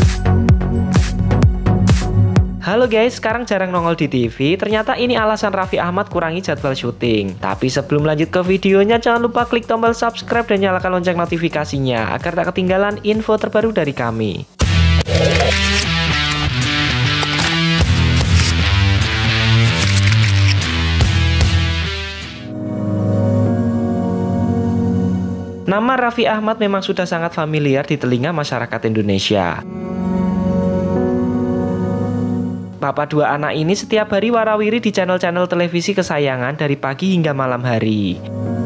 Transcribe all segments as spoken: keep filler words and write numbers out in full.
Halo guys, sekarang jarang nongol di T V. Ternyata ini alasan Raffi Ahmad kurangi jadwal syuting. Tapi sebelum lanjut ke videonya, jangan lupa klik tombol subscribe dan nyalakan lonceng notifikasinya agar tak ketinggalan info terbaru dari kami. Nama Raffi Ahmad memang sudah sangat familiar di telinga masyarakat Indonesia. Bapak dua anak ini setiap hari warawiri di channel-channel televisi kesayangan dari pagi hingga malam hari.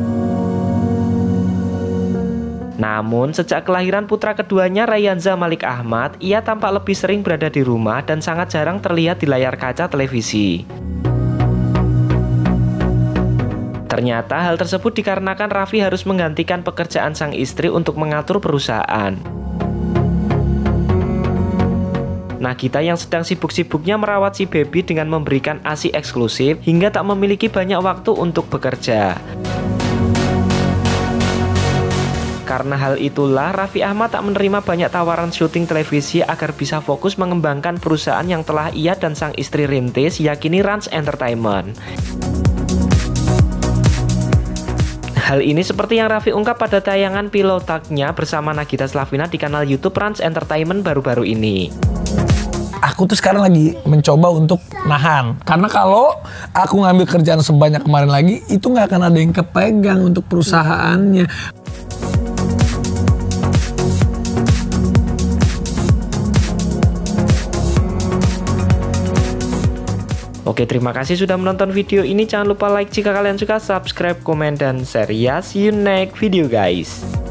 Namun, sejak kelahiran putra keduanya Rayhanza Malik Ahmad, ia tampak lebih sering berada di rumah dan sangat jarang terlihat di layar kaca televisi. Ternyata hal tersebut dikarenakan Raffi harus menggantikan pekerjaan sang istri untuk mengatur perusahaan. Nah, kita yang sedang sibuk-sibuknya merawat si baby dengan memberikan ASI eksklusif hingga tak memiliki banyak waktu untuk bekerja. Karena hal itulah Raffi Ahmad tak menerima banyak tawaran syuting televisi agar bisa fokus mengembangkan perusahaan yang telah ia dan sang istri rintis, yakini Rans Entertainment. Hal ini seperti yang Raffi ungkap pada tayangan Pillow Talk-nya bersama Nagita Slavina di kanal YouTube Rans Entertainment baru-baru ini. Aku tuh sekarang lagi mencoba untuk nahan. Karena kalau aku ngambil kerjaan sebanyak kemarin lagi, itu nggak akan ada yang kepegang untuk perusahaannya. Oke, terima kasih sudah menonton video ini. Jangan lupa like jika kalian suka, subscribe, komen, dan share ya. See you next video guys.